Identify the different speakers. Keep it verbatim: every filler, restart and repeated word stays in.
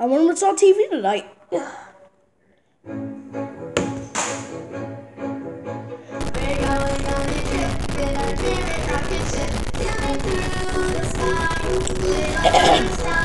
Speaker 1: I wonder what's on T V tonight.
Speaker 2: We're going on a trip in our favorite rocket ship, sailing through the sky. Little Einsteins.